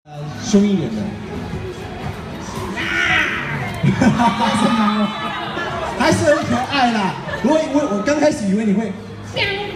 凶一点的。还是很可爱啦。我刚开始以为你会。